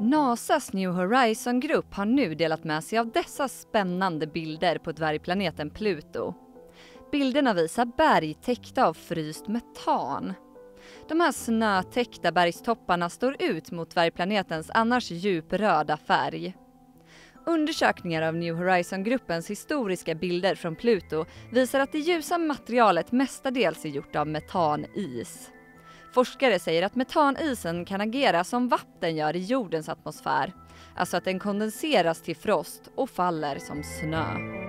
NASAs New Horizon-grupp har nu delat med sig av dessa spännande bilder på dvärgplaneten Pluto. Bilderna visar berg täckta av fryst metan. De här snötäckta bergstopparna står ut mot dvärgplanetens annars djupröda färg. Undersökningar av New Horizon-gruppens historiska bilder från Pluto visar att det ljusa materialet mestadels är gjort av metanis. Forskare säger att metanisen kan agera som vatten gör i jordens atmosfär, alltså att den kondenseras till frost och faller som snö.